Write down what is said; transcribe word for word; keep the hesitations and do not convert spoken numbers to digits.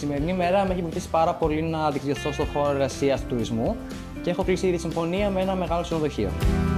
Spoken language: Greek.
σημερινή μέρα με έχει βοηθήσει πάρα πολύ να διεξιωθώ στον χώρο εργασίας του τουρισμού και έχω κλείσει ήδη συμφωνία με ένα μεγάλο ξενοδοχείο.